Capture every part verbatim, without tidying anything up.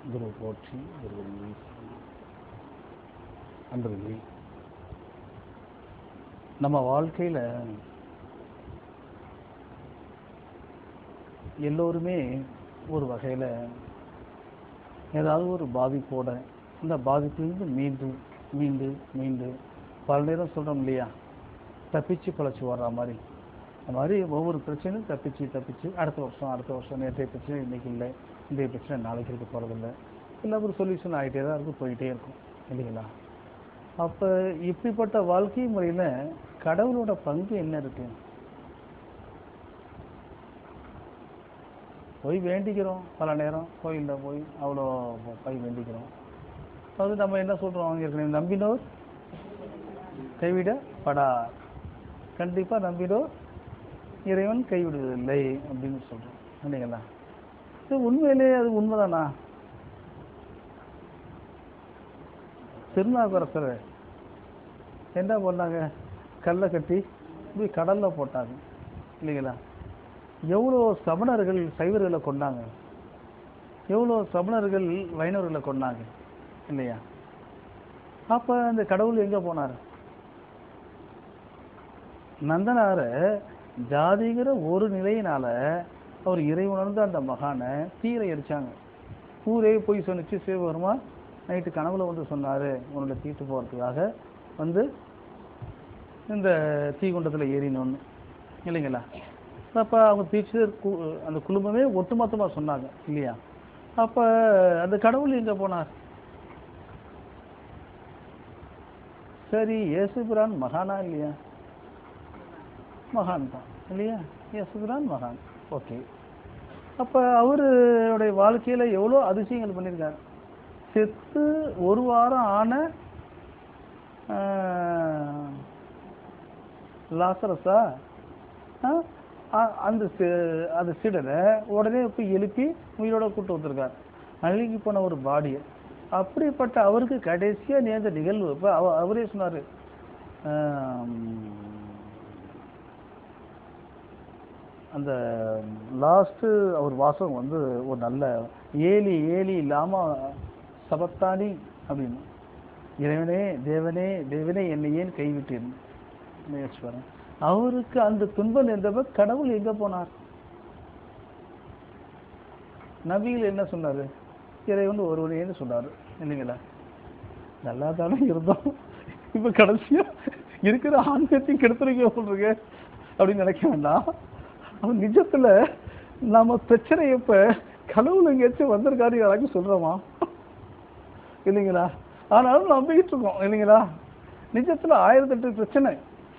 குரு போற்றி குருவடி அன்பர்களே, நம்ம வாழ்க்கையில் எல்லோருமே ஒரு வகையில் ஏதாவது ஒரு பாதிப்போட அந்த பாதிப்பிலிருந்து மீண்டு மீண்டு மீண்டு பல நேரம் சொல்கிறோம் இல்லையா, தப்பிச்சு பழச்சி வர்ற மாதிரி. அந்த மாதிரி ஒவ்வொரு பிரச்சனையும் தப்பிச்சு தப்பிச்சு அடுத்த வருஷம் அடுத்த வருஷம் நேற்றைய பிரச்சனை இன்றைக்கி இல்லை, இன்றைய பிரச்சனை நாளைக்கு இருக்க போகிறதில்லை, இல்லை ஒரு சொல்யூஷன் ஆகிட்டே தான் இருக்கும், போயிட்டே இருக்கும் இல்லைங்களா. அப்போ இப்படிப்பட்ட வாழ்க்கை முறையில் கடவுளோட பங்கு என்ன இருக்கு? போய் வேண்டிக்கிறோம், பல நேரம் கோயிலில் போய் அவ்வளோ போய் வேண்டிக்கிறோம். அது நம்ம என்ன சொல்கிறோம், ஏற்கனவே நம்பினோர் கைவிட படா, கண்டிப்பாக நம்பினோர் இறைவன் கைவிடுவதில்லை அப்படின்னு சொல்கிறோம் இல்லைங்களா. இது உண்மையிலே அது உண்மைதானா? திருநாவுக்கரசர் என்ன பண்ணாங்க, கல்லை கட்டி இப்படி கடலில் போட்டாங்க இல்லைங்களா. எவ்வளோ சமணர்கள் சைவர்களை கொண்டாங்க, எவ்வளோ சமணர்கள் வைணவர்களை கொண்டாங்க இல்லையா. அப்போ அந்த கடவுள் எங்கே போனார்? நந்தனாரை ஜாதிங்கிற ஒரு நிலையினால அவர் இறைவனர்ந்து அந்த மகானை தீரை எரிச்சாங்க. ஊரே போய் சொன்னிச்சு, சிவபெருமா நைட்டு கனவுல வந்து சொன்னார் உன்னோட தீட்டு போகிறதுக்காக வந்து இந்த தீகுண்டத்தில் ஏறினோன்னு இல்லைங்களா. அப்போ அவங்க தீச்சு அந்த குடும்பமே ஒட்டுமொத்தமாக சொன்னாங்க இல்லையா. அப்போ அந்த கடவுள் எங்கே போனார்? சரி, இயேசுபிரான் மகானா இல்லையா? மகான் தான் இல்லையா, இயேசுபிரான் மகான். ஓகே, அப்போ அவருடைய வாழ்க்கையில் எவ்வளோ அதிசயங்கள் பண்ணியிருக்காரு. செத்து ஒரு வாரம் ஆன லாசரஸா அந்த அந்த சீடரை உடனே போய் எழுப்பி உயிரோட கூட்டு வந்திருக்கார், அழுகி போன ஒரு பாடியை. அப்படிப்பட்ட அவருக்கு கடைசியாக நேர்ந்த நிகழ்வு இப்போ அவ அவரே சொன்னார், அந்த லாஸ்ட்டு அவர் வாசகம் வந்து ஒரு நல்ல ஏலி ஏலி இல்லாமல் சபத்தானி அப்படின்னு, இறைவனே தேவனே தேவனே என்னை ஏன் கைவிட்டேன் முயற்சிப்பாரன். அவருக்கு அந்த துன்பம் இருந்தவர் கடவுள் எங்கே போனார்? நபிகள் என்ன சொன்னார்? இறைவன் ஒருவனேன்னு சொன்னார் இல்லைங்களா. நல்லா தானே இருந்தோம், இப்போ கடைசியாக இருக்கிற ஆன்மீகத்தையும் கெடுத்துருக்க போட்டிருக்கு அப்படின்னு நினைக்க வேண்டாம். அவன் நிஜத்தில் நம்ம பிரச்சனை இப்போ கடவுள் எங்கேயாச்சும் வந்திருக்காரு யாராச்சும் சொல்கிறோமா இல்லைங்களா. ஆனாலும் நம்பிக்கிட்டு இருக்கோம் இல்லைங்களா. நிஜத்தில் ஆயிரத்தெட்டு பிரச்சனை.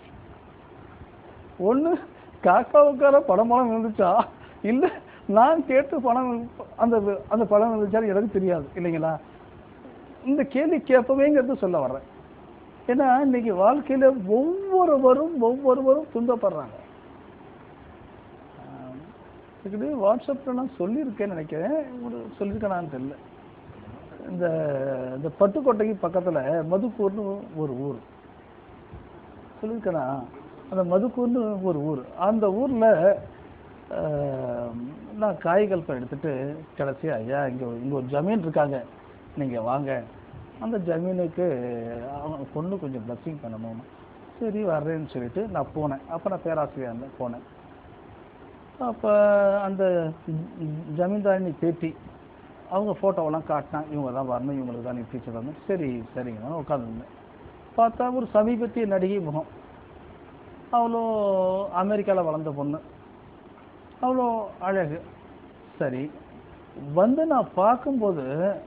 ஒன்று காக்காவுக்கார படம் பணம் இருந்துச்சா, இல்லை நான் கேட்டு பணம் அந்த அந்த படம் இருந்துச்சாலும் எனக்கு தெரியாது இல்லைங்களா. இந்த கேள்வி கேட்பவேங்கிறது சொல்ல வர்றேன். ஏன்னா இன்னைக்கு வாழ்க்கையில் ஒவ்வொருவரும் ஒவ்வொருவரும் துன்பப்படுறாங்க. இதுக்கு வாட்ஸ்அப்பில் நான் சொல்லியிருக்கேன்னு நினைக்கிறேன், ஒரு சொல்லியிருக்கேனான்னு தெரியல. இந்த இந்த பட்டுக்கோட்டைக்கு பக்கத்தில் மதுக்கூர்னு ஒரு ஊர் சொல்லியிருக்கேனா, அந்த மதுக்கூர்னு ஒரு ஊர். அந்த ஊரில் நான் காய்கள் எடுத்துகிட்டு கடைசி ஐயா இங்கே இங்கே ஒரு ஜமீன் இருக்காங்க, நீங்கள் வாங்க, அந்த ஜமீனுக்கு அவங்க பொண்ணு கொஞ்சம் ப்ளஸ்ஸிங் பண்ணணும். சரி வர்றேன்னு சொல்லிட்டு நான் போனேன். அப்போ நான் பேராசிரியர் இருந்தேன், போனேன். அப்போ அந்த ஜமீன்தாரினி பேட்டி அவங்க ஃபோட்டோவெல்லாம் காட்டினாங்க, இவங்க தான் வரணும், இவங்களுக்கு தான் நீ டீச்சர் வரணும். சரி சரிங்க, நான் உட்காந்துருந்தேன். பார்த்தா ஒரு சமீபத்திய நடிகை முகம், அவ்வளோ அமெரிக்காவில் வளர்ந்த பொண்ணு, அவ்வளோ அழகு. சரி வந்து நான் பார்க்கும்போது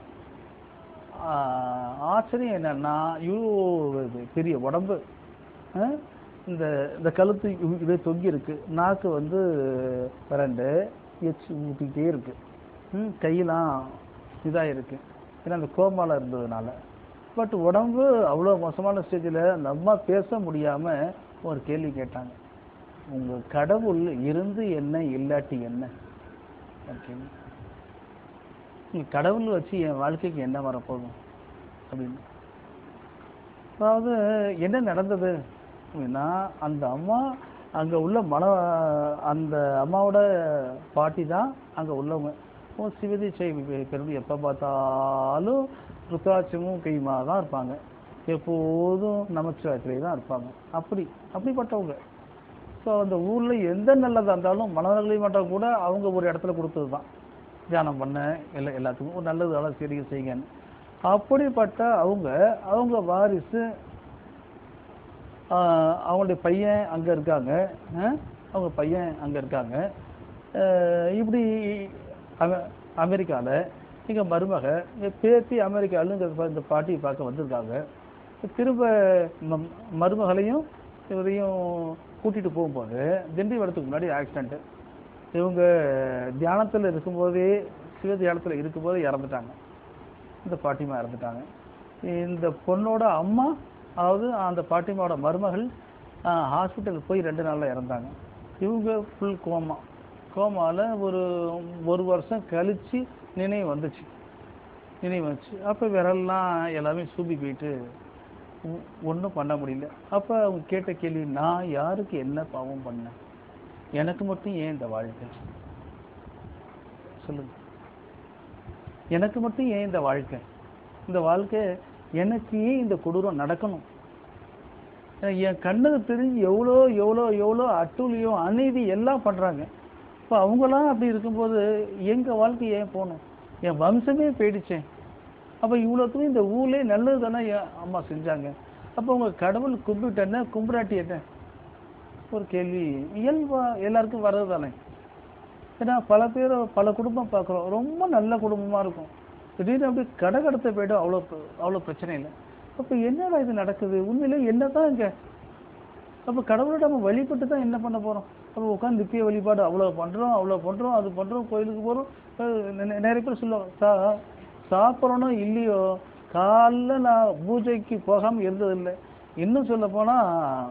ஆச்சரியம் என்னன்னா, இவ்வளோ பெரிய உடம்பு, இந்த இந்த கழுத்து இதே தொங்கி இருக்கு, நாக்கு வந்து ரெண்டு எச்சு ஊட்டிக்கிட்டே இருக்கு, கையெல்லாம் இதாக இருக்கு, ஏன்னா அந்த கோமால இருந்ததுனால. பட் உடம்பு அவ்வளோ மோசமான ஸ்டேஜில் அந்த அம்மா பேச முடியாமல் ஒரு கேள்வி கேட்டாங்க, உங்கள் கடவுள் இருந்து என்ன இல்லாட்டி என்ன அப்படின்னு, உங்கள் கடவுள் வச்சு என் வாழ்க்கைக்கு என்ன வரப்போகும் அப்படின்னு. அதாவது என்ன நடந்தது அப்படின்னா, அந்த அம்மா அங்கே உள்ள மன அந்த அம்மாவோட பாட்டி தான் அங்கே உள்ளவங்க. சிவதீட்சை பெருமை எப்போ பார்த்தாலும் ருத்ராட்சமும் கைமா தான் இருப்பாங்க, எப்போதும் நமச்சிவாயத்திலே தான் இருப்பாங்க. அப்படி அப்படிப்பட்டவங்க. ஸோ அந்த ஊரில் எந்த நல்லதாக இருந்தாலும் மனநலங்களை மட்டும் கூட அவங்க ஒரு இடத்துல கொடுத்தது தான், தியானம் பண்ண எல்லா எல்லாத்துக்கும் ஒரு நல்லது அதெல்லாம் சரி செய்யுங்கன்னு. அப்படிப்பட்ட அவங்க அவங்க வாரிசு அவங்களுடைய பையன் அங்கே இருக்காங்க, அவங்க பையன் அங்கே இருக்காங்க. இப்படி அமெ அமெரிக்காவில் இங்கே மருமக பேத்தி அமெரிக்காவில் இந்த பாட்டியை பார்க்க வந்திருக்காங்க. திரும்ப மருமகளையும் இவரையும் கூட்டிகிட்டு போகும்போது திண்டிவனத்துக்கு முன்னாடி ஆக்சிடெண்ட்டு. இவங்க தியானத்தில் இருக்கும்போதே சிவ தியானத்தில் இருக்கும்போது இறந்துட்டாங்க, இந்த பாட்டிமா இறந்துட்டாங்க. இந்த பொண்ணோட அம்மா, அதாவது அந்த பாட்டிமாவோட மருமகள் ஹாஸ்பிட்டலுக்கு போய் ரெண்டு நாளில் இறந்தாங்க. இவங்க ஃபுல் கோமா கோமாவில் ஒரு ஒரு வருஷம் கழித்து நினைவு வந்துச்சு நினைவு வந்துச்சு அப்போ விரல்லாம் எல்லாமே சூப்பி போயிட்டு ஒன்றும் பண்ண முடியல. அப்போ அவங்க கேட்ட கேள்வி, நான் யாருக்கு என்ன பாவம் பண்ணேன், எனக்கு மட்டும் ஏன் இந்த வாழ்க்கை சொல்லுங்க, எனக்கு மட்டும் ஏன் இந்த வாழ்க்கை, இந்த வாழ்க்கை எனக்கு ஏன் இந்த கொடூரம் நடக்கணும், என் கண்ணுக்கு தெரிஞ்சு எவ்வளோ எவ்வளோ எவ்வளோ அட்டூழியம் அநீதி எல்லாம் பண்ணுறாங்க. இப்போ அவங்களாம் அப்படி இருக்கும்போது எங்கள் வாழ்க்கை ஏன் போகணும், என் வம்சமே போயிடுச்சேன். அப்போ இவ்வளோத்துக்கும் இந்த ஊர்லே நல்லது தானே என் அம்மா செஞ்சாங்க. அப்போ உங்கள் கடவுள் கும்பிட்டேன்னா கும்பிடாட்டி என்ன ஒரு கேள்வி இயல்பா எல்லாருக்கும் வர்றது தானே. ஏன்னா பல பேர் பல குடும்பம் பார்க்குறோம், ரொம்ப நல்ல குடும்பமாக இருக்கும், திடீர்னு அப்படி கடை கடத்த போய்டும், அவ்வளோ அவ்வளோ பிரச்சனை இல்லை. அப்போ என்னடா இது நடக்குது, உண்மையிலே என்ன தான் இங்கே. அப்போ கடவுளோட நம்ம வழிபட்டு தான் என்ன பண்ண போகிறோம். அப்போ உட்காந்து நித்திய வழிபாடு அவ்வளோ பண்ணுறோம் அவ்வளோ பண்ணுறோம் அது பண்ணுறோம், கோயிலுக்கு போகிறோம். நிறைய பேர் சொல்லுவாங்க, சா சாப்பிட்றனோ இல்லையோ காலைல நான் பூஜைக்கு போகாமல் இருந்ததில்லை. இன்னும் சொல்ல போனால்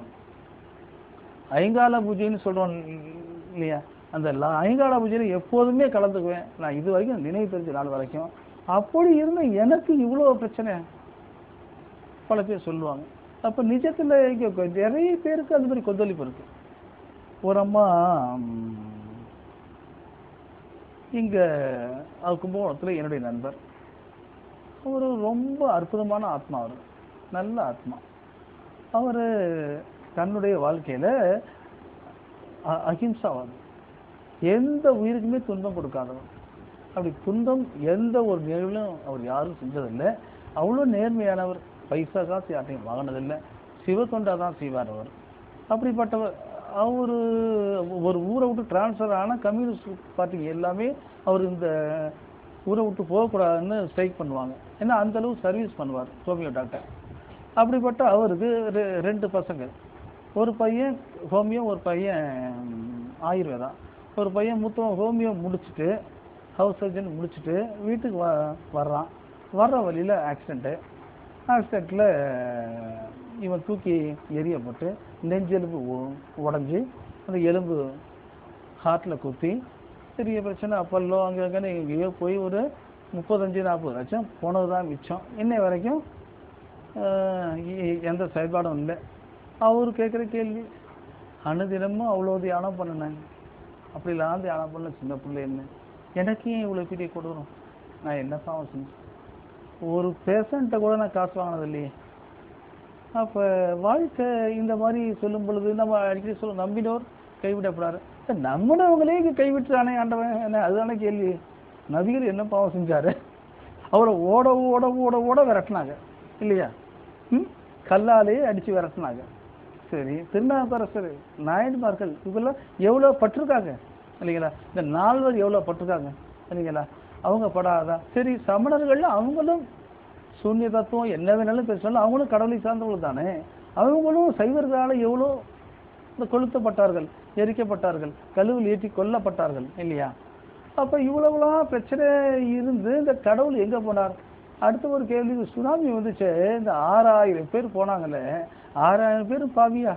ஐங்கால பூஜைன்னு சொல்கிறோம் இல்லையா, அந்த ஐங்கால பூஜையில் எப்போதுமே கலந்துக்குவேன் நான், இது வரைக்கும் நினைவு தெரிஞ்ச நாள் வரைக்கும். அப்படி இருந்த எனக்கு இவ்வளோ பிரச்சனை பல பேர் சொல்லுவாங்க. அப்போ நிஜத்தில் நிறைய பேருக்கு அது மாதிரி கொந்தளிப்பு இருக்கு. ஒரு அம்மா இங்கே கும்பகோணத்தில் என்னுடைய நண்பர், அவர் ரொம்ப அற்புதமான ஆத்மா, அவர் நல்ல ஆத்மா. அவர் தன்னுடைய வாழ்க்கையில் அஹிம்சாவாதி, எந்த உயிருக்குமே துன்பம் கொடுக்காதவர். அப்படி துன்பம் எந்த ஒரு நிகழ்விலும் அவர் யாரும் செஞ்சதில்லை. அவ்வளோ நேர்மையானவர், பைசா காசு யார்ட்டையும் வாங்கினதில்லை, சிவ தொண்டா தான் செய்வார் அவர். அப்படிப்பட்டவர் அவர் ஒரு ஊரை விட்டு டிரான்ஸ்ஃபர் ஆனால் கம்யூனிஸ்ட் பார்ட்டிங்க எல்லாமே அவர் இந்த ஊரை விட்டு போகக்கூடாதுன்னு ஸ்ட்ரைக் பண்ணுவாங்க. ஏன்னா அந்தளவு சர்வீஸ் பண்ணுவார் ஹோமியோ டாக்டர். அப்படிப்பட்ட அவருக்கு ரெ ரெண்டு பசங்க, ஒரு பையன் ஹோமியோ, ஒரு பையன் ஆயுர்வேதா. ஒரு பையன் மூத்தவன் ஹோமியோ முடிச்சுட்டு ஹவுஸ் சர்ஜன் முடிச்சுட்டு வீட்டுக்கு வ வர்றான். வர்ற வழியில் ஆக்சிடெண்ட்டு. ஆக்சிடெண்ட்டில் இவன் தூக்கி எரியப்பட்டு நெஞ்செலும்பு உடஞ்சி அந்த எலும்பு ஹார்ட்டில் குத்தி பெரிய பிரச்சனை. அப்பல்லோ அங்கே அங்கே எங்கேயோ போய் ஒரு முப்பத்தஞ்சு நாற்பது லட்சம் போனது தான் மிச்சம். இன்னை வரைக்கும் எந்த செயல்பாடும் இல்லை. அவர் கேட்குற கேள்வி, அனுதினமும் அவ்வளோ தியானம் பண்ணினேன், அப்படிலாம் தியானம் பண்ண சின்ன பிள்ளை என்ன, எனக்கு ஏன் இவ்வளோ பெரிய கொடுக்குறோம், நான் என்ன பாவம் செஞ்சேன், ஒரு பேஷண்ட்டை கூட நான் காசு வாங்கினது இல்லையே. அப்போ வாழ்க்கை இந்த மாதிரி சொல்லும் பொழுது நம்ம அடிக்கடி சொல்ல, நம்பினோர் கைவிடப்படாது. நம்மளவங்களே கைவிட்டுறானே ஆண்டவன் என்ன, அதுதானே கேள்வி. நபிகள் என்ன பாவம் செஞ்சாரு, அவரை ஓட ஓட ஓட ஓட விரட்டினாங்க இல்லையா, ம் கல்லாலே அடித்து விரட்டினாங்க. சரி, திருநாவுக்கரசர், நாயன்மார்கள் இவெல்லாம் எவ்வளோ பட்டிருக்காங்க இல்லைங்களா, இந்த நால்வர் எவ்வளோ பட்டிருக்காங்க இல்லைங்களா, அவங்க படாதா. சரி, சமணர்கள் அவங்களும் சூன்ய தத்துவம் என்ன வேணாலும் பேசினாலும் அவங்களும் கடவுளை சார்ந்தவர்கள் தானே, அவங்களும் சைவர்களால் எவ்வளோ இந்த கொளுத்தப்பட்டார்கள், எரிக்கப்பட்டார்கள், கழுவில் ஏற்றி கொல்லப்பட்டார்கள் இல்லையா. அப்போ இவ்வளவுலாம் பிரச்சனை இருந்து இந்த கடவுள் எங்கே போனார். அடுத்த ஒரு கேள்வி, சுனாமி வந்துச்சு, இந்த ஆறாயிரம் பேர் போனாங்களே, ஆறாயிரம் பேர் பாவியா,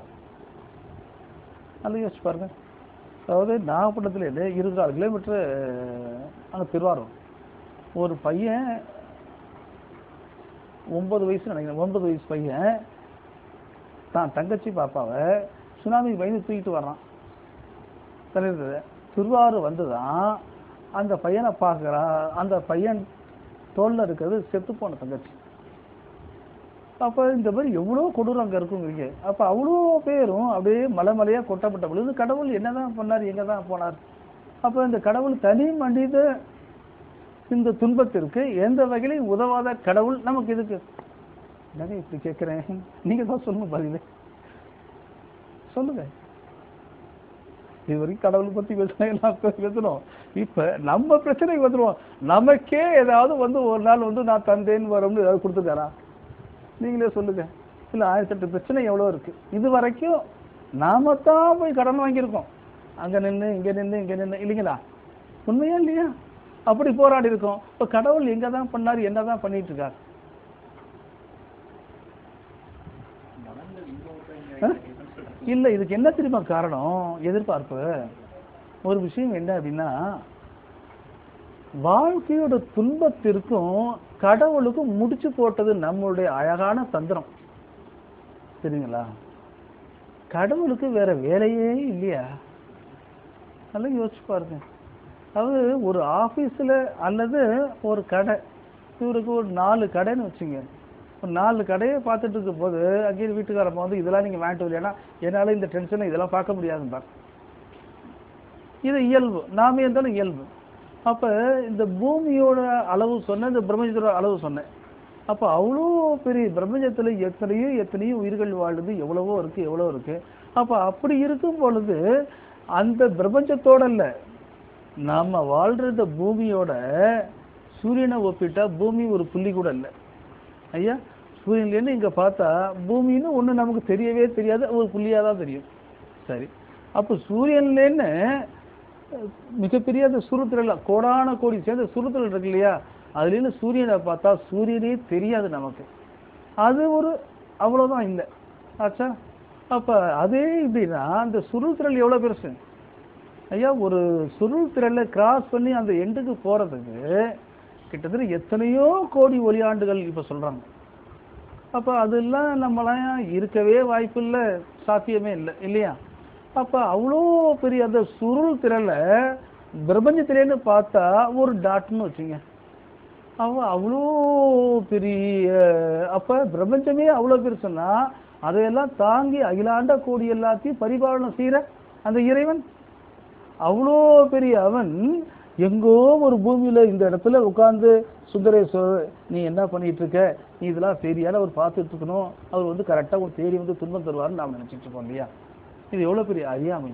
நல்லா யோசிச்சு பாருங்க. அதாவது நாகப்பட்டினத்துலேருந்து இருபத்தி ஆறு கிலோமீட்டரு அங்கே திருவாரூர். ஒரு பையன் ஒன்பது வயசு நினைக்கிறேன், ஒன்பது வயசு பையன் தான் தங்கச்சி பாப்பாவை சுனாமி பயந்து தூக்கிட்டு வர்றான். தெரியுது, திருவாரூர் வந்து தான் அந்த பையனை பார்க்குறா, அந்த பையன் தோல்ல இருக்கிறது செத்து போன தங்கச்சி. அப்போ இந்த மாதிரி எவ்வளோ கொடூரம் அங்கே இருக்குங்கிறீங்க. அப்போ அவ்வளோ பேரும் அப்படியே மலை மலையாக கொட்டப்பட்ட பொழுது கடவுள் என்னதான் பண்ணார், எங்கே தான் போனார்? அப்போ இந்த கடவுள் தனி மனித இந்த துன்பத்திற்கு எந்த வகையிலும் உதவாத கடவுள் நமக்கு எதுக்கு? என்னங்க இப்படி கேட்குறேன், நீங்கள் தான் சொல்லணும் பதிலே சொல்லுங்க. இது வரைக்கும் கடவுளை பற்றி பேசினா எல்லாம் பேசணும். இப்போ நம்ம பிரச்சனைக்கு வந்துடுவோம். நமக்கே ஏதாவது வந்து ஒரு நாள் வந்து நான் தந்தேன்னு வரும்னு ஏதாவது கொடுத்துருக்காரா? நீங்களே சொல்லுங்க. இல்லை, ஆயிரத்தெட்டு பிரச்சனை எவ்வளோ இருக்கு. இது வரைக்கும் நாம தான் போய் கடன் வாங்கியிருக்கோம், அங்கே நின்று இங்கே நின்று இங்கே நின்று, இல்லைங்களா? உண்மையா இல்லையா? அப்படி போராடி இருக்கோம். இப்போ கடவுள் எங்கே தான் பண்ணார், என்ன தான் பண்ணிட்டு இருக்கார்? இல்லை, இதுக்கு என்ன தெரியுமா காரணம்? எதிர்பார்ப்பு. ஒரு விஷயம் என்ன அப்படின்னா, வாழ்க்கையோட துன்பத்திற்கும் கடவுளுக்கும் முடிச்சு போட்டது நம்மளுடைய அழகான தந்திரம், சரிங்களா? கடவுளுக்கு வேற வேலையே இல்லையா? நல்லா யோசிச்சு பாருங்க. அதாவது ஒரு ஆபீஸ்ல அல்லது ஒரு கடை, இவருக்கு ஒரு நாலு கடைன்னு வச்சுங்க. ஒரு நாலு கடையை பார்த்துட்டு இருக்கும் போது அங்கே வீட்டுக்காரப்ப வந்து இதெல்லாம் நீங்க வாங்கிட்டு வரலைன்னா என்னால இந்த டென்ஷனை இதெல்லாம் பார்க்க முடியாதுன்னு. இது இயல்பு, நாமே இருந்தாலும் இயல்பு. அப்ப இந்த பூமியோட அளவு சொன்ன, இந்த பிரபஞ்சத்தோட அளவு சொன்னேன். அப்ப அவ்வளோ பெரிய பிரபஞ்சத்துல எத்தனையோ எத்தனையோ உயிர்கள் வாழுது, எவ்வளவோ இருக்கு எவ்வளோ இருக்கு. அப்ப அப்படி இருக்கும் பொழுது அந்த பிரபஞ்சத்தோட இல்ல, நாம வாழ்ற இந்த பூமியோட சூரியனை ஒப்பிட்டா பூமி ஒரு புள்ளி கூட இல்லை ஐயா. சூரியன்லேருந்து இங்க பார்த்தா பூமின்னு ஒண்ணு நமக்கு தெரியவே தெரியாது, ஒரு புள்ளியாதான் தெரியும். சரி, அப்போ சூரியன்லேன்னு மிகப்பெரிய அந்த சுருத்திரல், கோடான கோடி சேர்ந்த சுருத்திரல் இருக்கு இல்லையா, அதுலேருந்து சூரியனை பார்த்தா சூரியனே தெரியாது நமக்கு. அது ஒரு அவ்வளோதான் இல்லை ஆச்சா. அப்ப அதே இப்படின்னா அந்த சுருள் திரள் எவ்வளவு பெருசு ஐயா. ஒரு சுருள் திரளை கிராஸ் பண்ணி அந்த எண்டுக்கு போறதுக்கு கிட்டத்தட்ட எத்தனையோ கோடி ஒளியாண்டுகள் இப்ப சொல்றாங்க. அப்ப அதெல்லாம் நம்மளாம் இருக்கவே வாய்ப்பு இல்லை, சாத்தியமே இல்லை இல்லையா. அப்ப அவ்வளோ பெரிய அந்த சுருள் திரளை பிரபஞ்சத்திலேன்னு பார்த்தா ஒரு டாட்னு வச்சுங்க, அவ அவ்வளோ பெரிய. அப்ப பிரபஞ்சமே அவ்வளோ பெருசுன்னா அதையெல்லாம் தாங்கி அகிலாண்ட கோடி எல்லாத்தையும் பரிபாலனம் செய்யற அந்த இறைவன் அவ்வளோ பெரிய அவன் எங்கோ ஒரு பூமியில இந்த இடத்துல உட்கார்ந்து சுந்தரேஸ்வரர் நீ என்ன பண்ணிட்டு இருக்க, நீ இதெல்லாம் சரியான அவர் பார்த்துட்டு இருக்கணும், அவர் வந்து கரெக்டா ஒரு தேடி வந்து துன்பம் தருவாருன்னு நாம நினைச்சிட்டு இருக்கோம் இல்லையா. இது எவ்வளவு பெரிய அறியாமை.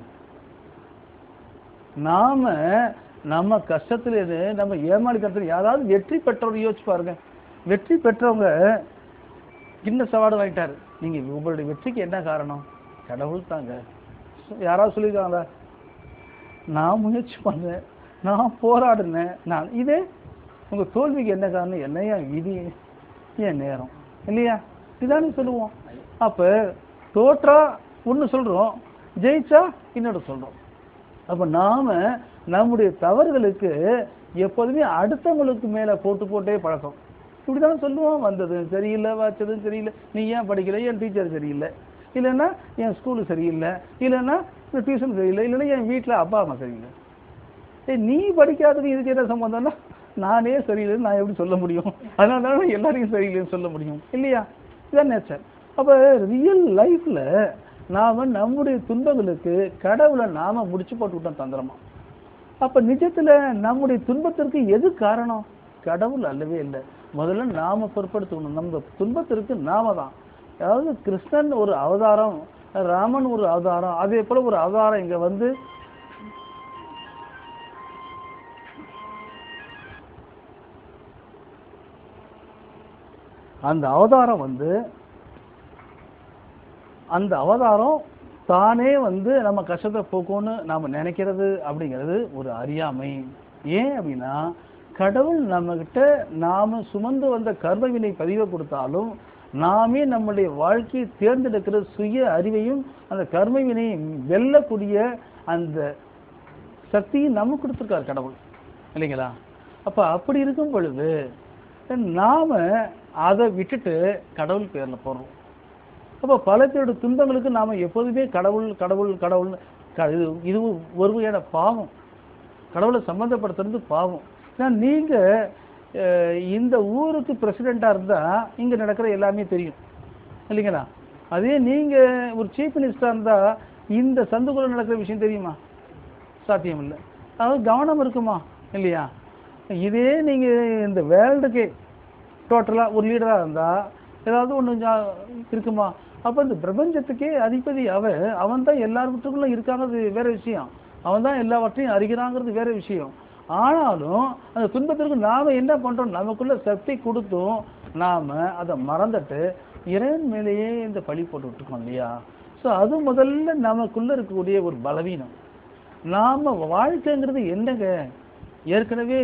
நாம நம்ம கஷ்டத்துல நம்ம ஏமாளித்தனத்துல யாராவது வெற்றி பெற்றவங்க யோசிச்சு பாருங்க. வெற்றி பெற்றவங்க கின்னஸ் அவார்டு வாங்கிட்டாரு, நீங்க உங்களுடைய வெற்றிக்கு என்ன காரணம்? கடவுள் தாங்க. யாராவது சொல்லியிருக்காங்களா? நான் முயற்சி பண்ணேன், நான் போராடினேன், நான். இதே உங்க தோல்விக்கு என்ன காரணம்? என்னையா விதி, என் நேரம் இல்லையா, இதானே சொல்லுவோம். அப்ப தோற்றா ஒண்ணு சொல்றோம், ஜெயிச்சா இன்னொரு சொல்றோம். அப்ப நாம நம்முடைய தவறுகளுக்கு எப்போதுமே அடுத்தவங்களுக்கு மேல போட்டு போட்டே பழக்கம். இப்படிதானே சொல்லுவோம், வந்தது சரியில்லை, வச்சதும் சரியில்லை, நீ ஏன் படிக்கல, என் டீச்சர் சரியில்லை, இல்லைன்னா என் ஸ்கூலு சரியில்லை, இல்லைன்னா டியூஷன் சரியில்லை, இல்லைன்னா என் வீட்டில் அப்பா அம்மா சரியில்லை. ஏய், நீ படிக்காதது இதுக்கு என்ன சம்பந்தம்னா நானே சரியில்லைன்னு நான் எப்படி சொல்ல முடியும்? அதனால தானே எல்லாரையும் சரியில்லைன்னு சொல்ல முடியும் இல்லையா. இதுதான் நேச்சர். அப்ப ரியல் லைஃப்ல நாம நம்முடைய துன்பங்களுக்கு கடவுளை நாம முடிச்சு போட்டுக்கிட்டோம் தந்திரமா. அப்ப நிஜத்துல நம்முடைய துன்பத்திற்கு எது காரணம்? கடவுள் அல்லவே இல்லை. முதல்ல நாம பொறுப்படுத்தணும் நம்ம துன்பத்திற்கு நாம தான். அதாவது கிருஷ்ணன் ஒரு அவதாரம், ராமன் ஒரு அவதாரம், அதே போல ஒரு அவதாரம் இங்க வந்து அந்த அவதாரம் வந்து அந்த அவதாரம் தானே வந்து நம்ம கஷ்டத்தை போக்கும்னு நாம நினைக்கிறது அப்படிங்கிறது ஒரு அறியாமை. ஏன் அப்படின்னா கடவுள் நம்ம கிட்ட நாம சுமந்து வந்த கர்மவினை பதிவை கொடுத்தாலும் நாமே நம்முடைய வாழ்க்கையை தேர்ந்தெடுக்கிற சுய அறிவையும் அந்த கர்மவினையை வெல்லக்கூடிய அந்த சக்தியை நம்ம கொடுத்துருக்கார் கடவுள் இல்லைங்களா. அப்ப அப்படி இருக்கும் பொழுது நாம அதை விட்டுட்டு கடவுள் பேர்ல போறோம். அப்ப பல பேரோட துன்பங்களுக்கு நாம எப்போதுமே கடவுள் கடவுள் கடவுள் இது ஒரு வகையான பாவம். கடவுளை சம்மந்தப்படுத்துறது பாவம். ஏன்னா நீங்க இந்த ஊருக்கு பிரசிடெண்டா இருந்தா இங்க நடக்கிற எல்லாமே தெரியும் இல்லைங்களா? அதே நீங்க ஒரு சீஃப் மினிஸ்டரா இருந்தா இந்த சந்துக்குள்ள நடக்கிற விஷயம் தெரியுமா? சாத்தியம் இல்லை. அதாவது கவனம் இருக்குமா இல்லையா? இதே நீங்க இந்த வேர்ல்டுக்கே டோட்டலா ஒரு லீடரா இருந்தா ஏதாவது ஒண்ணு இருக்குமா? அப்ப இந்த பிரபஞ்சத்துக்கே அதிபதி அவன் அவன் தான் எல்லாருக்குள்ள இருக்காங்கிறது வேற விஷயம். அவன் தான் எல்லாவற்றையும் அறிகிறாங்கிறது வேற விஷயம். ஆனாலும் அந்த துன்பத்திற்கு நாம என்ன பண்றோம்? நமக்குள்ள சக்தி கொடுத்தும் நாம அதை மறந்துட்டு இறைவன் மேலேயே இந்த பழி போட்டு விட்டுருக்கோம் இல்லையா? ஸோ அது முதல்ல நமக்குள்ள இருக்கக்கூடிய ஒரு பலவீனம். நாம வாழ்க்கைங்கிறது என்னங்க? ஏற்கனவே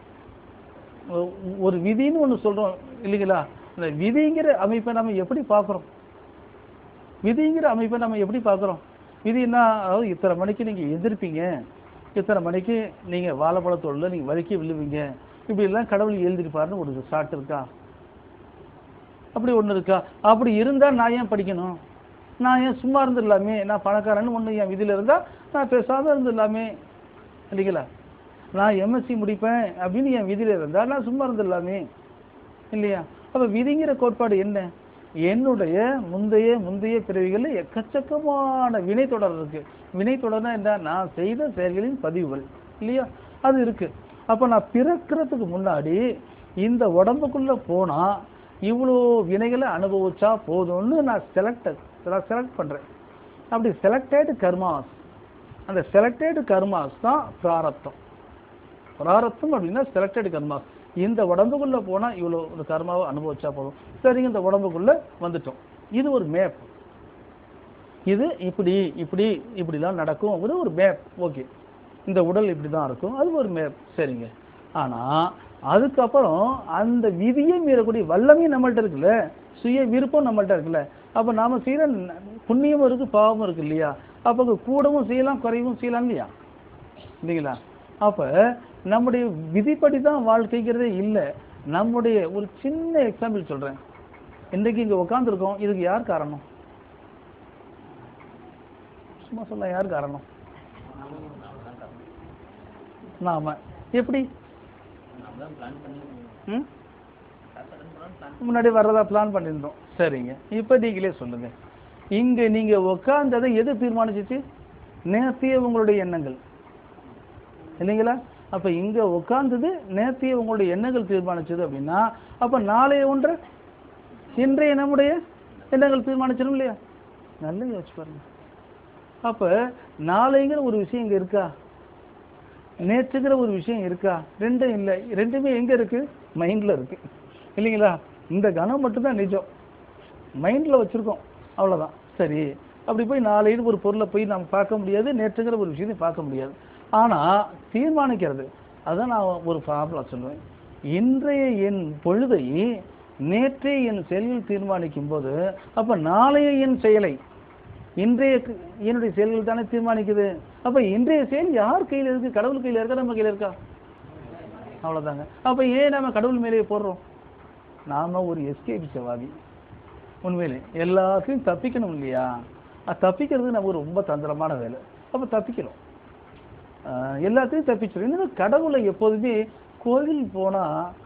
ஒரு விதின்னு ஒண்ணு சொல்றோம் இல்லைங்களா? இந்த விதிங்கிற அமைப்பை நம்ம எப்படி பார்க்குறோம்? விதிங்கிற அமைப்பை நம்ம எப்படி பார்க்குறோம்? விதின்னா அதாவது இத்தனை மணிக்கு நீங்க எதிர்ப்பீங்க, இத்தனை மணிக்கு நீங்க வாழைப்பழத்தோட நீங்க வலிக்கி விழுவீங்க, இப்படி எல்லாம் கடவுள் எழுதிருப்பாருன்னு ஒரு சாட்டு இருக்கா? அப்படி ஒண்ணு இருக்கா? அப்படி இருந்தா நான் ஏன் படிக்கணும்? நான் ஏன் சும்மா இருந்துடலாமே? நான் பணக்காரன்னு ஒண்ணு என் விதியில இருந்தா நான் பேசாம இருந்துடலாமே இல்லைங்களா? நான் எம்எஸ்சி முடிப்பேன் அப்படின்னு என் விதியில இருந்தா நான் சும்மா இருந்துடலாமே இல்லையா? அப்ப விதிங்கிற கோட்பாடு என்ன? என்னுடைய முந்தைய முந்தைய பிறவிகள் எக்கச்சக்கமான வினை தொடர் இருக்கு. வினை தொடர்னா என்ன? நான் செய்த செயல்களின் பதிவுகள் இல்லையா? அது இருக்கு. அப்ப நான் பிறக்கிறதுக்கு முன்னாடி இந்த உடம்புக்குள்ள போனா இவ்வளோ வினைகளை அனுபவிச்சா போதும்னு நான் செலக்ட் செலக்ட் பண்றேன். அப்படி செலக்டட் கர்மாஸ், அந்த செலக்டட் கர்மாஸ் தான் பிராரப்தம். பிராரப்தம் அப்படின்னா செலக்டட் கர்மாஸ். இந்த உடம்புக்குள்ள போனா இவ்வளோ ஒரு கர்மாவை அனுபவிச்சா போதும். சரிங்க, இந்த உடம்புக்குள்ள வந்துட்டோம். இது ஒரு மேப். இது இப்படி இப்படி இப்படிலாம் நடக்கும் ஒரு மேப். ஓகே, இந்த உடல் இப்படிதான் இருக்கும், அது ஒரு மேப். சரிங்க. ஆனா அதுக்கப்புறம் அந்த விதியை மீறக்கூடிய வல்லமையும் நம்மள்ட்ட இருக்குல்ல, சுய விருப்பம் நம்மள்ட்ட இருக்குல்ல. அப்ப நாம செய்யற புண்ணியமும் இருக்கு, பாவமும் இருக்கு இல்லையா? அப்ப கூடவும் செய்யலாம், குறைவும் செய்யலாம் இல்லையா? இல்லைங்களா? அப்ப நம்முடைய விதிப்படி தான் வாழ்க்கைங்கிறதே இல்லை. நம்முடைய ஒரு சின்ன எக்ஸாம்பிள் சொல்றேன். இன்றைக்கு இங்க உட்காந்துருக்கோம், இதுக்கு யார் காரணம்? சும்மா சொல்ல, யார் காரணம்? நாம. எப்படி? முன்னாடி வர்றதா பிளான் பண்ணிருந்தோம். சரிங்க, இப்ப நீங்களே சொல்லுங்க. இங்க நீங்க உட்கார்ந்ததை எது தீர்மானிச்சிச்சு? நேர்த்திய உங்களுடைய எண்ணங்கள் இல்லைங்களா? அப்ப இங்க உட்கார்ந்தது நேர்த்திய உங்களுடைய எண்ணங்கள் தீர்மானிச்சது அப்படின்னா, அப்ப நாளைய ஒன்று இன்றைய நம்முடைய எண்ணங்கள் தீர்மானிச்சிடும் இல்லையா? நல்லா யோசிச்சு பாருங்க. அப்ப நாளைங்கிற ஒரு விஷயம் இங்க இருக்கா? நேற்றுங்கிற ஒரு விஷயம் இருக்கா? ரெண்டும் இல்லை. ரெண்டுமே எங்க இருக்கு? மைண்ட்ல இருக்கு இல்லைங்களா? இந்த கணம் மட்டும்தான் நிஜம், மைண்ட்ல வச்சிருக்கோம், அவ்வளவுதான். சரி, அப்படி போய் நாளைக்கு ஒரு பொருளை போய் நம்ம பார்க்க முடியாது, நேற்றுங்கிற ஒரு விஷயத்தை பார்க்க முடியாது. ஆனா தீர்மானிக்கிறது, அதான் நான் ஒரு ஃபார்முலா சொல்லுவேன். இன்றைய என் பொழுதை நேற்றைய என் செயல்கள் தீர்மானிக்கும் போது, அப்ப நாளைய என் செயலை இன்றைய என்னுடைய செயல்கள் தானே தீர்மானிக்குது. அப்ப இன்றைய செயல் யார் கையில இருக்கு? கடவுள் கையில இருக்கா, நம்ம கையில இருக்கா? அவ்வளவுதாங்க. அப்ப ஏன் நம்ம கடவுள் மேலேயே போடுறோம்? நாம ஒரு எஸ்கேபிசவாதி. உண்மையிலே எல்லாத்தையும் தப்பிக்கணும் இல்லையா? தப்பிக்கிறது நமக்கு ரொம்ப தந்திரமான வேலை. அப்ப தப்பிக்கணும், எல்லாத்தையும் தப்பிச்சிடும். இன்னும் கடவுளை எப்போதுமே கோவில் போனா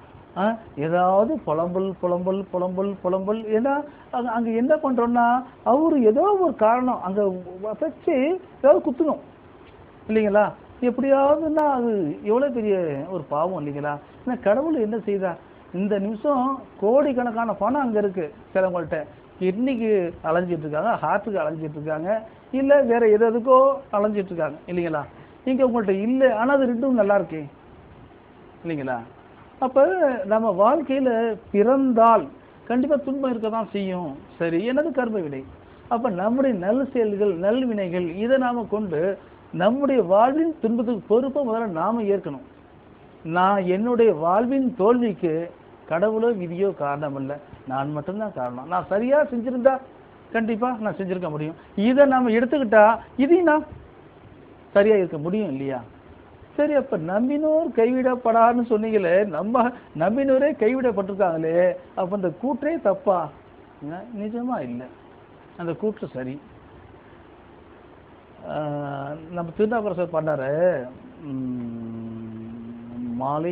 ஏதாவது புலம்பல் புலம்பல் புலம்பல் புலம்பல். ஏன்னா அங்க என்ன பண்றோம்னா, அவரு ஏதோ ஒரு காரணம் அங்க வச்சு ஏதாவது குத்தணும் இல்லைங்களா? எப்படியாவதுன்னா அது எவ்வளவு பெரிய ஒரு பாவம் இல்லைங்களா? ஏன்னா கடவுள் என்ன செய்தார்? இந்த நிமிஷம் கோடிக்கணக்கான பணம் அங்க இருக்கு சிலவங்கள்ட்ட. கிட்னிக்கு அலைஞ்சிட்டு இருக்காங்க, ஹார்ட்டுக்கு அலைஞ்சிட்டு இருக்காங்க, இல்ல வேற எதுக்கோ அலைஞ்சிட்டு இருக்காங்க இல்லைங்களா? இங்க உங்கள்கிட்ட இல்லை, ஆனா அது ரெண்டும் நல்லா இருக்கே இல்லைங்களா? அப்ப நம்ம வாழ்க்கையில பிறந்தால் கண்டிப்பா துன்பம் இருக்கதான் செய்யும். சரி, என்னது கர்ம வினை. அப்ப நம்முடைய நல்ல செயல்கள் நல்வினைகள் இதை நாம கொண்டு நம்முடைய வாழ்வின் துன்பத்துக்கு பொறுப்பை முதல்ல நாம ஏற்கணும். நான் என்னுடைய வாழ்வின் தோல்விக்கு கடவுளோ விதியோ காரணம் இல்லை, நான் மட்டும்தான் காரணம். நான் சரியா செஞ்சிருந்தா கண்டிப்பா நான் செஞ்சிருக்க முடியும். இதை நாம எடுத்துக்கிட்டா இதையும் நான் சரியா இருக்க முடியும் இல்லையா? சரி, அப்ப நம்பினோர் கைவிடப்படான்னு சொன்னீங்களே, நம்ம நம்பினோரே கைவிடப்பட்டிருக்காங்களே, அப்ப அந்த கூற்றே தப்பா? நிஜமா இல்லை, அந்த கூற்று சரி. நம்ம திருநாவுக்கரசர் பண்ணாரு, மாலை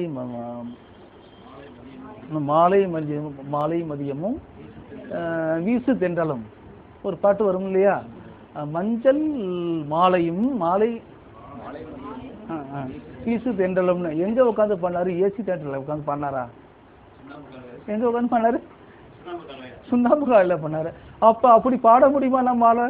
மாலை மதியம் மாலை மதியமும் வீசு தென்றலும் ஒரு பாட்டு வரும் இல்லையா? மஞ்சள் மாலையும் மாலை வீசு தென்றலும்னு எங்க உட்காந்து பண்ணாரு? ஏசி தேட்டர்ல உட்காந்து பண்ணாரா? எங்க உட்காந்து பண்ணாரு? சுண்ணாம்பு காலையில பண்ணாரு. அப்ப அப்படி பாட முடியுமா? நம்மால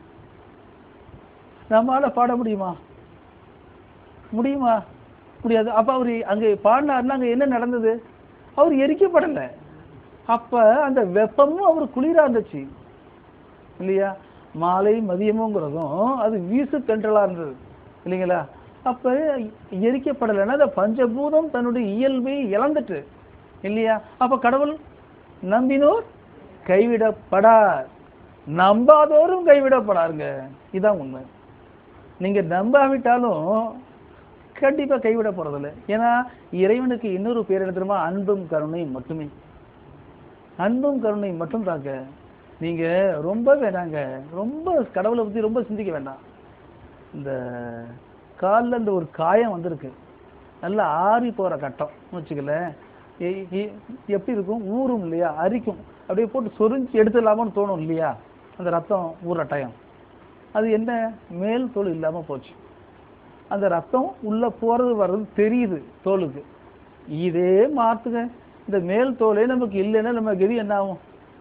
நம்மால பாட முடியுமா? முடியுமா? முடியாது. அப்ப அவரு அங்க பாடினாருன்னா அங்க என்ன நடந்தது? அவர் எரிக்கப்படல. அப்ப அந்த வெப்பமும் அவர் குளிரா இருந்துச்சு இல்லையா? மாலை மதியமுங்கிறதும் அது வீசு தென்றலா இருந்தது இல்லைங்களா? அப்ப எரிக்கப்படலைன்னா அந்த பஞ்சபூதம் தன்னுடைய இயல்பை இழந்துட்டு இல்லையா? அப்ப கடவுள் நம்பினோர் கைவிடப்படார், நம்பாதோரும் கைவிடப்படாருங்க. இதான் உண்மை. நீங்க நம்பாவிட்டாலும் கண்டிப்பா கைவிட போறதில்லை. ஏன்னா இறைவனுக்கு இன்னொரு பேர் என்ன தெரியுமா? அன்பும் கருணை மட்டுமே. அன்பும் கருணை மட்டும் தாங்க. நீங்க ரொம்ப வேணாங்க, ரொம்ப கடவுளை பத்தி ரொம்ப சிந்திக்க வேண்டாம். இந்த காலில் இந்த ஒரு காயம் வந்திருக்கு, நல்லா ஆறி போற கட்டம் வச்சுக்கல, எப்படி இருக்கும்? ஊறும் இல்லையா? அரிக்கும். அப்படியே போட்டு சொரிஞ்சு எடுத்துடலாமான்னு தோணும் இல்லையா? அந்த ரத்தம் ஊறட்டாயம் அது என்ன? மேல் தோல் இல்லாம போச்சு. அந்த ரத்தம் உள்ள போறது வர்றது தெரியுது தோலுக்கு. இதே மாத்துங்க, இந்த மேல் தோலே நமக்கு இல்லைன்னா நம்ம கதி என்ன ஆகும்?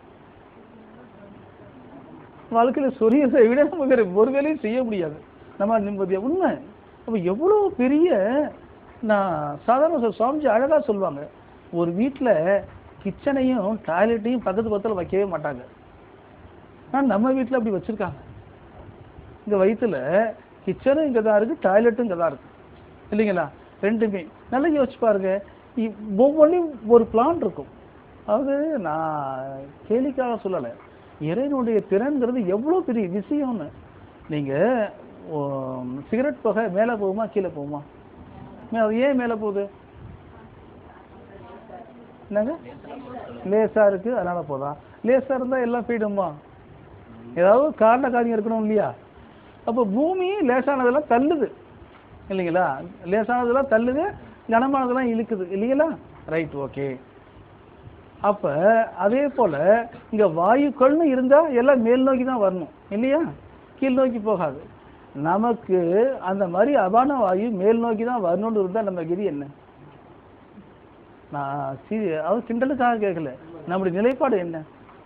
வாழ்க்கையில சொரியதை விட நமக்கு ஒரு வேலையும் செய்ய முடியாது. நம்ம நிம்மதியா உண்மை. அப்ப எவ்வளவு பெரிய, நான் சாதாரண சுவாமிஜி அழகா சொல்லுவாங்க, ஒரு வீட்டுல கிச்சனையும் டாய்லெட்டையும் பக்கத்து பக்கத்துல வைக்கவே மாட்டாங்க. ஆனா நம்ம வீட்டுல அப்படி வச்சிருக்காங்க. இங்க வயிற்றுல கிச்சனும் இங்கே தான் இருக்கு, டாய்லெட்டும் இங்கே தான் இருக்கு இல்லைங்களா? ரெண்டுமே நல்லா யோசிச்சு பாருங்க. ஒவ்வொன்றையும் ஒரு பிளான் இருக்கும். அதாவது நான் கேலிக்காக சொல்லலை, இறைவனுடைய திறன்கிறது எவ்வளோ பெரிய விஷயம்னு. நீங்கள் சிகரெட் புகை மேலே போகுமா கீழே போகுமா? அது ஏன் மேலே போகுது? என்னங்க? லேசாக இருக்குது அதனால போதா? லேசாக இருந்தால் எல்லாம் போயிடுமா? ஏதாவது காரண காரியம் இருக்கணும் இல்லையா? அப்போ பூமி லேசானதெல்லாம் தள்ளுது இல்லைங்களா? லேசானதெல்லாம் தள்ளுது, கனமானதெல்லாம் இழுக்குது இல்லைங்களா? Right, okay. அப்ப அதே போல இங்க வாயுக்கள்னு இருந்தா எல்லாம் மேல் நோக்கி தான் வரணும் இல்லையா? கீழ் நோக்கி போகாது. நமக்கு அந்த மாதிரி அபான வாயு மேல் நோக்கி தான் வரணும்னு இருந்தா நம்ம கதி என்ன? நான் அவர் கிண்டலுக்காக கேட்கல, நம்முடைய நிலைப்பாடு என்ன?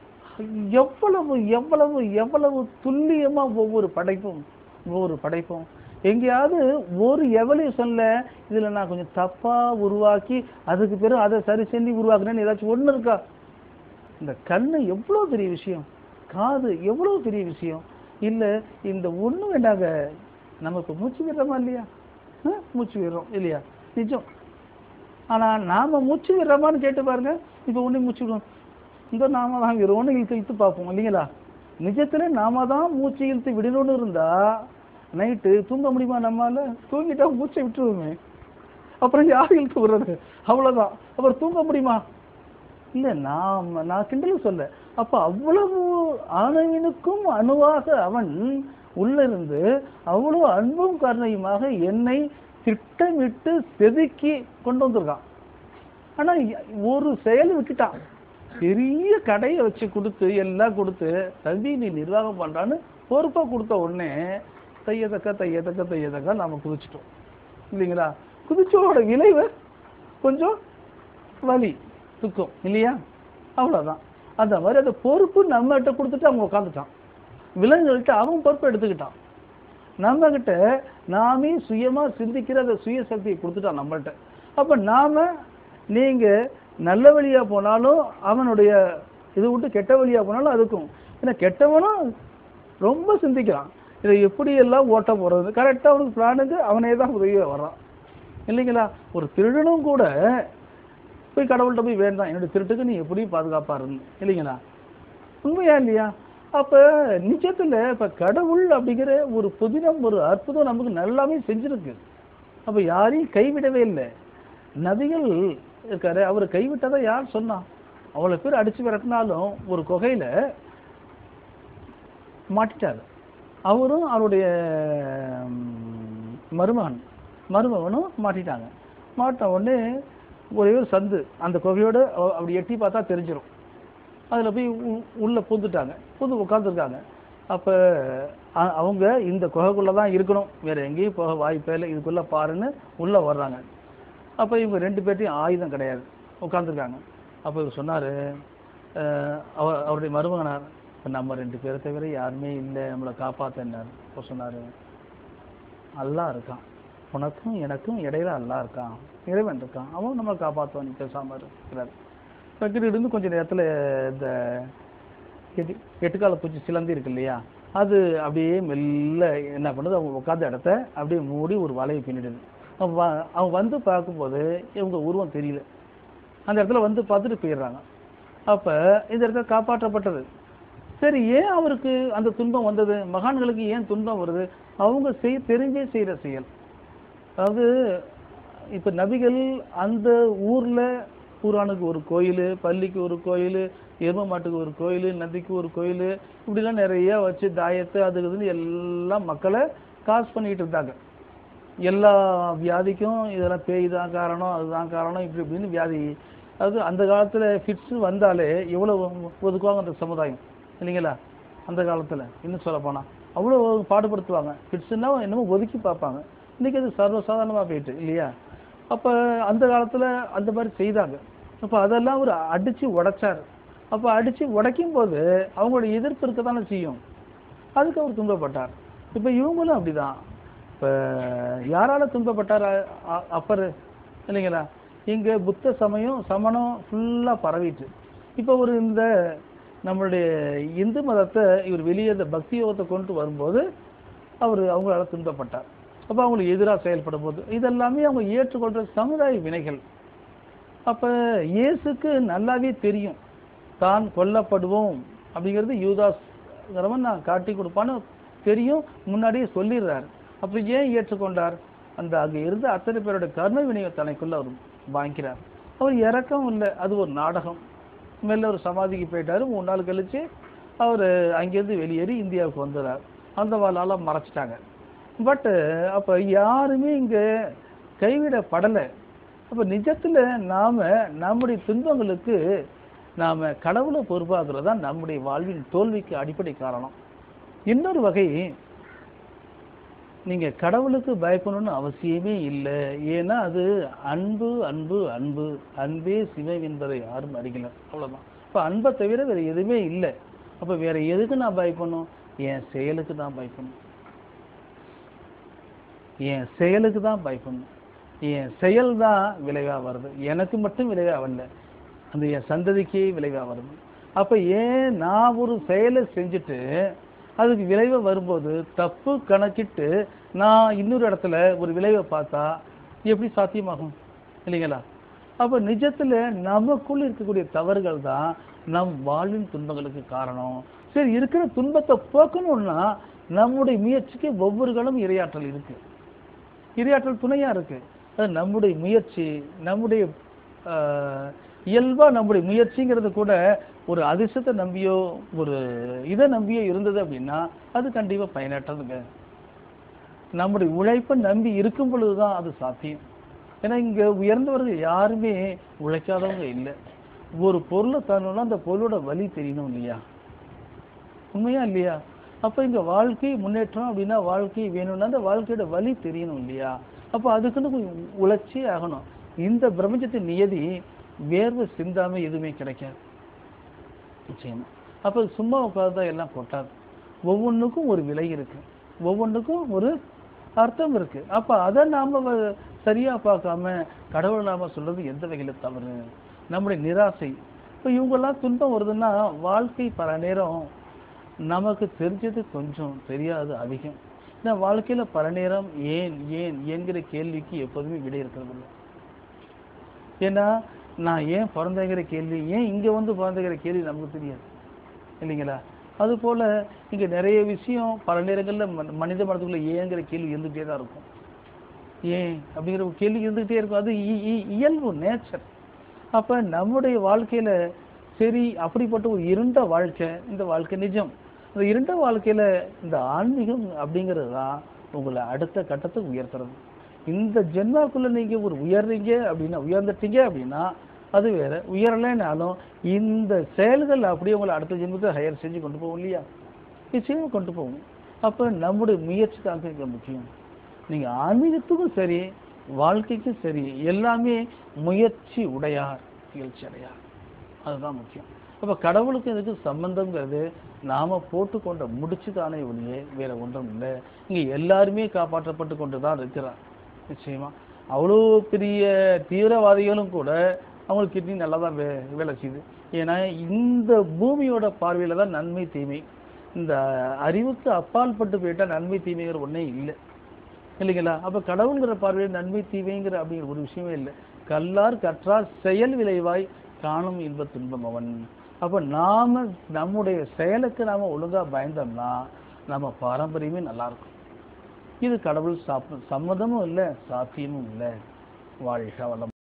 எவ்வளவு எவ்வளவு எவ்வளவு துல்லியமா ஒவ்வொரு படைப்பும் ஒவ்வொரு படைப்பும் எங்கேயாவது ஒரு எவல்யூஷன்ல இதுல நான் கொஞ்சம் தப்பா உருவாக்கி அதுக்கு பிறகு அதை சரி செஞ்சு உருவாக்குறேன்னு ஏதாச்சும் ஒண்ணு இருக்கா? இந்த கண்ணு எவ்வளவு பெரிய விஷயம், காது எவ்வளவு பெரிய விஷயம். இல்ல இந்த ஒண்ணு வேண்டாங்க, நமக்கு மூச்சு விடுறோமா இல்லையா? மூச்சு விடுறோம் இல்லையா? நிஜம். ஆனா நாம மூச்சு விடுறோமான்னு கேட்டு பாருங்க. இப்ப ஒண்ணு மூச்சு விடுவோம், இந்த நாம தான் ஒன்று இழுத்து இழுத்து பார்ப்போம் இல்லைங்களா? நிஜத்துல நாம தான் மூச்சு இழுத்து விடணும்னு இருந்தா நைட்டு தூங்க முடியுமா? நம்மளால தூங்கிட்டா மூச்சை விட்டுருவோமே, அப்புறம் யார் இழுத்து விடுறது? அவ்வளவுதான். அப்புறம் தூங்க முடியுமா? இல்ல, நான் நான் கிண்டல் சொல்ல. அப்ப அவ்வளவு ஆணவனுக்கும் அணுவாக அவன் உள்ள இருந்து அவ்வளவு அன்பும் கருணையுமாக என்னை திட்டமிட்டு செதுக்கி கொண்டு வந்திருக்கான். ஆனா ஒரு செயல் விட்டுட்டான். பெரிய கடையை வச்சு கொடுத்து எல்லாம் கொடுத்து தம்பி நீ நிர்வாகம் பண்றான்னு பொறுப்பா கொடுத்த உடனே தையதக்க தையதக்க தையதக்க நாம குதிச்சிட்டோம் இல்லைங்களா? குதிச்சோட விளைவு கொஞ்சம் வலி துக்கம் இல்லையா? அவ்வளவுதான். அந்த மாதிரி அந்த பொறுப்பு நம்மகிட்ட கொடுத்துட்டு அவங்க உட்காந்துட்டான். விலங்குகள்கிட்ட அவன் பொறுப்பை எடுத்துக்கிட்டான். நம்ம கிட்ட நாமே சுயமா சிந்திக்கிற அந்த சுய சக்தியை கொடுத்துட்டான் நம்மள்கிட்ட. அப்ப நாம நீங்க நல்ல வழியா போனாலும் அவனுடைய இதை விட்டு கெட்ட வழியா போனாலும் அதுக்கும். ஏன்னா கெட்டவனும் ரொம்ப சிந்திக்கிறான், இதை எப்படி எல்லாம் ஓட்ட போறது. கரெக்டா அவனுக்கு பிளானுக்கு அவனே தான் உதவியா வர்றான் இல்லைங்களா? ஒரு திருடனும் கூட போய் கடவுள்கிட்ட போய் வேண்டாம் என்னுடைய திருட்டுக்கு நீ எப்படி பாதுகாப்பா இருந்து இல்லைங்களா? உண்மையா இல்லையா? அப்ப நிஜத்துல இப்ப கடவுள் அப்படிங்கிற ஒரு புதினம் ஒரு அற்புதம் நமக்கு நல்லாமே செஞ்சிருக்கு. அப்ப யாரையும் கைவிடவே இல்லை. நபிகள் இருக்காரு, அவரை கைவிட்டதை யார் சொன்னா? அவ்வளவு பேர் அடிச்சு விரட்டினாலும் ஒரு குகையில மாட்டிட்டாரு. அவரும் அவருடைய மருமகன் மருமகனும் மாட்டிட்டாங்க. மாட்டின உடனே ஒரே ஒரு சந்து, அந்த குகையோடு அப்படி எட்டி பார்த்தா தெரிஞ்சிடும். அதில் போய் உள்ளே பூந்துட்டாங்க, பூந்து உட்காந்துருக்காங்க. அப்போ அவங்க இந்த குகைக்குள்ளே தான் இருக்கணும், வேறு எங்கேயும் போக வாய்ப்பே இல்லை, இதுக்குள்ளே பாருன்னு உள்ளே வர்றாங்க. அப்போ இவங்க ரெண்டு பேர்ட்டையும் ஆயுதம் கிடையாது, உட்காந்துருக்காங்க. அப்போ இவர் சொன்னார், அவர் அவருடைய மருமகனார், நம்ம ரெண்டு பேரை தவிர யாருமே இல்லை நம்மளை காப்பாற்றினார். இப்போ சொன்னார், அல்லாஹ் இருக்கான், உனக்கும் எனக்கும் இடையில அல்லாஹ் இருக்கான், இறைவன் இருக்கான், அவன் நம்மளை காப்பாற்றுவான், பேசாமல் இருக்கிறார். பக்கத்து இருந்து கொஞ்சம் நேரத்தில் இந்த எட்டு எட்டுக்கால பூச்சி சிலந்தி இருக்கு இல்லையா, அது அப்படியே மெல்ல என்ன பண்ணுது, அவங்க உட்காந்த இடத்த அப்படியே மூடி ஒரு வலையை பின்னிடுது. அவங்க வந்து பார்க்கும்போது இவங்க உருவம் தெரியல, அந்த இடத்துல வந்து பார்த்துட்டு போயிடுறாங்க. அப்போ இந்த இடத்துல காப்பாற்றப்பட்டது. சரி, ஏன் அவருக்கு அந்த துன்பம் வந்தது? மகான்களுக்கு ஏன் துன்பம் வருது? அவங்க செய் தெரிஞ்சே செய்கிற செயல். அதாவது இப்போ நபிகள் அந்த ஊரில் பூரானுக்கு ஒரு கோயில், பள்ளிக்கு ஒரு கோயில், எரும மாட்டுக்கு ஒரு கோயில், நதிக்கு ஒரு கோயில், இப்படிலாம் நிறைய வச்சு தாயத்து அது இதுன்னு எல்லாம் மக்களை காசு பண்ணிக்கிட்டு இருந்தாங்க. எல்லா வியாதிக்கும் இதெல்லாம் பேய் தான் காரணம், அதுதான் காரணம், இப்படி இப்படின்னு வியாதி. அதாவது அந்த காலத்தில் ஃபிட்ஸு வந்தாலே எவ்வளோ ஒதுக்குவாங்க அந்த சமுதாயம் இல்லைங்களா? அந்த காலத்தில் இன்னும் சொல்ல போனால் அவ்வளோ பாடுபடுத்துவாங்க. ஃபிட்ஸுன்னா என்னமோ ஒதுக்கி பார்ப்பாங்க. இன்றைக்கி அது சர்வசாதாரணமாக போயிட்டு இல்லையா? அப்போ அந்த காலத்தில் அந்த மாதிரி செய்தாங்க. அப்போ அதெல்லாம் அவர் அடித்து உடைச்சார். அப்போ அடித்து உடைக்கும் போது அவங்களோட எதிர்ப்பு இருக்க தானே செய்யும், அதுக்கு அவர் துன்பப்பட்டார். இப்போ இவங்களும் அப்படி தான். இப்போ யாரால் துன்பப்பட்டார்? அப்பர் இல்லைங்களா? இங்கே புத்த சமயம் சமணம் ஃபுல்லாக பரவிட்டு, இப்போ ஒரு இந்த நம்மளுடைய இந்து மதத்தை இவர் வெளியே இந்த பக்தி யோகத்தை கொண்டு வரும்போது அவர் அவங்களால துன்பப்பட்டார். அப்போ அவங்களுக்கு எதிராக செயல்படும் போது இதெல்லாமே அவங்க ஏற்றுக்கொள்கிற சமுதாய வினைகள். அப்போ இயேசுக்கு நல்லாவே தெரியும் தான் கொல்லப்படுவோம் அப்படிங்கிறது, யூதாஸ்ங்கிறவன் நான் காட்டி கொடுப்பான்னு தெரியும், முன்னாடியே சொல்லிடுறார். அப்போ ஏன் ஏற்றுக்கொண்டார்? அந்த அங்கே இருந்த அத்தனை பேரோட கர்ம வினையை தனக்குள்ள அவர் வாங்கிக்கிறார். அவர் இறக்கம் இல்லை, அது ஒரு நாடகம். மேலே ஒரு சமாதிக்கு போயிட்டாரு, மூணு நாள் கழிச்சு அவர் அங்கேருந்து வெளியேறி இந்தியாவுக்கு வந்துடுறார். அந்த வாழால் மறைச்சிட்டாங்க. பட்டு அப்போ யாருமே இங்கே கைவிடப்படலை. அப்போ நிஜத்தில் நாம் நம்முடைய துன்பங்களுக்கு நாம் கடவுளை பொறுப்பாகிறது தான் நம்முடைய வாழ்வின் தோல்விக்கு அடிப்படை காரணம். இன்னொரு வகை, நீங்கள் கடவுளுக்கு பயப்படணும்னு அவசியமே இல்லை. ஏன்னா அது அன்பு அன்பு அன்பு அன்பே சிவம் என்பதை யாரும் அறிகிறார், அவ்வளோதான். இப்போ அன்பை தவிர வேறு எதுவுமே இல்லை. அப்போ வேறு எதுக்கு நான் பயப்படணும்? என் செயலுக்கு தான் பயப்படணும், என் செயலுக்கு தான் பயப்படணும். என் செயல் தான் விளைவாக வருது, எனக்கு மட்டும் விளைவாக வரல, அந்த என் சந்ததிக்கே விளைவாக வருது. அப்போ ஏன் நான் ஒரு செயலை செஞ்சுட்டு அதுக்கு விளைவை வரும்போது தப்பு கணக்கிட்டு நான் இன்னொரு இடத்துல ஒரு விளைவை பார்த்தா எப்படி சாத்தியமாகும் இல்லைங்களா? அப்போ நிஜத்தில் நமக்குள்ள இருக்கக்கூடிய தவறுகள் தான் நம் வாழ்வின் துன்பங்களுக்கு காரணம். சரி, இருக்கிற துன்பத்தை போக்கணும்னா நம்முடைய முயற்சிக்கு ஒவ்வொரு காலம் இரையாற்றல் இருக்கு, இரையாற்றல் துணையா இருக்கு. அது நம்முடைய முயற்சி, நம்முடைய இயல்பா நம்முடைய முயற்சிங்கிறது கூட ஒரு அதிர்ஷ்டத்தை நம்பியோ ஒரு இதை நம்பியோ இருந்தது அப்படின்னா அது கண்டிப்பாக பயனற்றதுங்க. நம்முடைய உழைப்பை நம்பி இருக்கும் பொழுதுதான் அது சாத்தியம். ஏன்னா இங்கே உயர்ந்தவர்கள் யாருமே உழைக்காதவங்க இல்லை. ஒரு பொருளை தரணும்னா அந்த பொருளோட வலி தெரியணும் இல்லையா? உண்மையா இல்லையா? அப்போ இங்கே வாழ்க்கை முன்னேற்றம் அப்படின்னா வாழ்க்கை வேணும்னா அந்த வாழ்க்கையோட வலி தெரியணும் இல்லையா? அப்போ அதுக்குன்னு கொஞ்சம் உழைச்சி ஆகணும். இந்த பிரபஞ்சத்தின் நியதி வேர்வை சிந்தாமல் எதுவுமே கிடைக்காது நிச்சயமா. அப்போ சும்மா உட்கார்ந்தா எல்லாம் கொட்டாது. ஒவ்வொன்றுக்கும் ஒரு விலை இருக்கு, ஒவ்வொன்றுக்கும் ஒரு அர்த்தம் இருக்கு. அப்போ அதை நாம் சரியாக பார்க்காம கடவுளை நாம் சொல்றது எந்த வகையில் தவறு? நம்முடைய நிராசை. இப்போ இவங்கெல்லாம் துன்பம் வருதுன்னா வாழ்க்கை பல நேரம் நமக்கு தெரிஞ்சது கொஞ்சம், தெரியாது அதிகம். ஏன்னா வாழ்க்கையில் பல நேரம் ஏன் ஏன் என்கிற கேள்விக்கு எப்போதுமே விடை இருக்கிறது இல்லை. ஏன்னா நான் ஏன் பிறந்தேங்கிற கேள்வி, ஏன் இங்கே வந்து பிறந்தங்கிற கேள்வி நமக்கு தெரியாது இல்லைங்களா? அதுபோல் இங்கே நிறைய விஷயம் பல நேரங்களில் மனித மனதுக்குள்ள ஏங்கிற கேள்வி இருந்துகிட்டே தான் இருக்கும். ஏன் அப்படிங்கிற ஒரு கேள்வி இருந்துகிட்டே இருக்கும். அது இயல்பு, நேச்சர். அப்போ நம்முடைய வாழ்க்கையில் சரி அப்படிப்பட்ட ஒரு இருண்ட வாழ்க்கை, இந்த வாழ்க்கை நிஜம். இந்த இருண்ட வாழ்க்கையில் இந்த ஆன்மீகம் அப்படிங்கிறது தான் உங்களை அடுத்த கட்டத்துக்கு உயர்த்துறது. இந்த ஜென்மாக்குள்ள நீங்க ஒரு உயர்றீங்க அப்படின்னா, உயர்ந்துட்டீங்க அப்படின்னா அது வேற. உயரலைனாலும் இந்த செயல்கள் அப்படியே உங்களை அடுத்த ஜென்மத்தை ஹையர் செஞ்சு கொண்டு போகும் இல்லையா? நிச்சயமா கொண்டு போகும். அப்ப நம்முடைய முயற்சி தான் மிக முக்கியம். நீங்க ஆன்மீகத்துக்கும் சரி, வாழ்க்கைக்கும் சரி, எல்லாமே முயற்சி உடையார் நிகழ்ச்சி அடையார். அதுதான் முக்கியம். அப்ப கடவுளுக்கு இதுக்கு சம்பந்தம்ங்கிறது நாம போட்டுக்கொண்ட முடிச்சு தானே ஒழிய வேற ஒன்றும் இல்லை. இங்க எல்லாருமே காப்பாற்றப்பட்டு கொண்டு தான் இருக்கிறார். நிச்சயமா அவ்வளோ பெரிய தீவிரவாதிகளும் கூட அவங்களுக்கு கிட்னி நல்லா தான் வே வேலை செய்யுது. ஏன்னா இந்த பூமியோட பார்வையில தான் நன்மை தீமை. இந்த அறிவுக்கு அப்பால் பட்டு போயிட்டா நன்மை தீமைங்கிற ஒன்றே இல்லை இல்லைங்களா? அப்ப கடவுள்கிற பார்வையில் நன்மை தீமைங்கிற அப்படிங்கிற ஒரு விஷயமே இல்லை. கல்லார் கற்றார் செயல் விளைவாய் காணும் இன்ப துன்பம் அவன். அப்ப நாம நம்முடைய செயலுக்கு நாம ஒழுங்கா பயந்தோம்னா நம்ம பாரம்பரியமே நல்லா இருக்கும். இது கடவுள் சாப் சம்மதமும் இல்லை, சாத்தியமும் இல்லை. வாழ்க வளம்.